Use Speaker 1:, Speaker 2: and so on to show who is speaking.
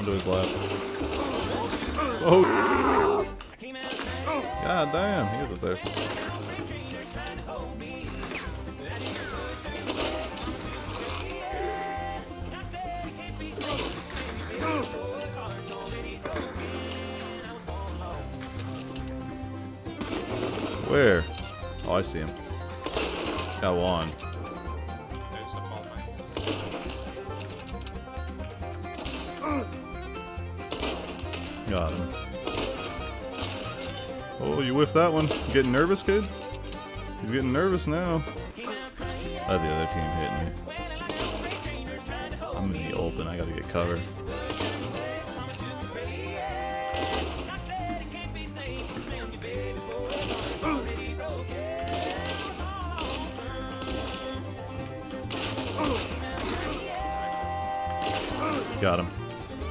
Speaker 1: onto his lap. Oh! God damn, he was up there. Where? Oh, I see him. Got one. Got him. Oh, you whiffed that one. You getting nervous, kid? He's getting nervous now. Oh, the other team hitting me. I'm in the open. I gotta get cover. Got him.